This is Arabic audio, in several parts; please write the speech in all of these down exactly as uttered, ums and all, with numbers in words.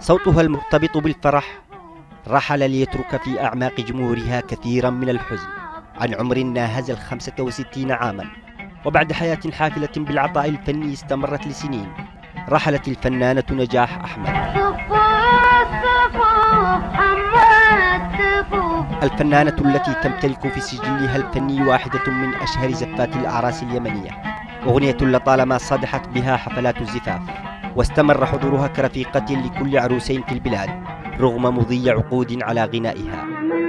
صوتها المرتبط بالفرح رحل ليترك في أعماق جمهورها كثيرا من الحزن عن عمر ناهز الخمسة وستين عاما. وبعد حياة حافلة بالعطاء الفني استمرت لسنين، رحلت الفنانة نجاح أحمد، الفنانة التي تمتلك في سجلها الفني واحدة من أشهر زفات الأعراس اليمنية، أغنية لطالما صدحت بها حفلات الزفاف، واستمر حضورها كرفيقة لكل عروسين في البلاد رغم مضي عقود على غنائها.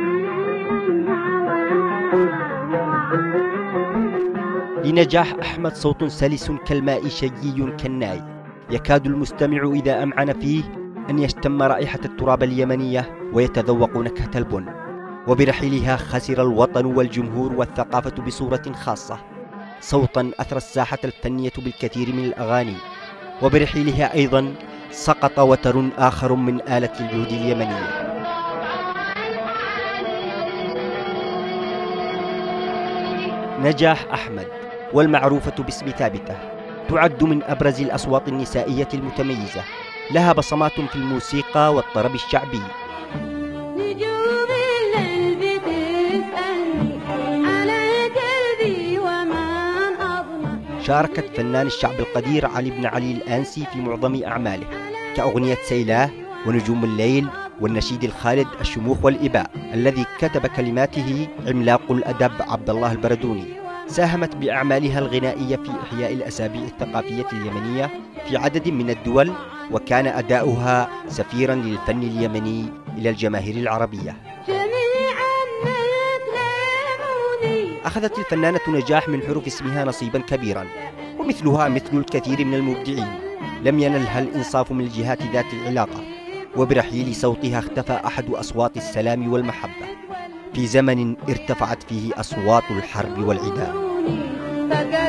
لنجاح أحمد صوت سلس كالماء شجي كالناي، يكاد المستمع إذا أمعن فيه أن يشتم رائحة التراب اليمنية ويتذوق نكهة البن. وبرحيلها خسر الوطن والجمهور والثقافة بصورة خاصة، صوتا أثرى الساحة الفنية بالكثير من الأغاني. وبرحيلها أيضا سقط وتر آخر من آلة العود اليمنية. نجاح أحمد والمعروفة باسم ثابتة تعد من أبرز الأصوات النسائية المتميزة، لها بصمات في الموسيقى والطرب الشعبي. شاركت فنان الشعب القدير علي بن علي الآنسي في معظم أعماله كأغنية سيلاه ونجوم الليل والنشيد الخالد الشموخ والإباء الذي كتب كلماته عملاق الأدب عبد الله البردوني. ساهمت بأعمالها الغنائية في إحياء الأسابيع الثقافية اليمنية في عدد من الدول، وكان أداؤها سفيرا للفن اليمني إلى الجماهير العربية. أخذت الفنانة نجاح من حروف اسمها نصيبا كبيرا، ومثلها مثل الكثير من المبدعين لم ينلها الإنصاف من الجهات ذات العلاقة. وبرحيل صوتها اختفى أحد أصوات السلام والمحبة في زمن ارتفعت فيه أصوات الحرب والعداء.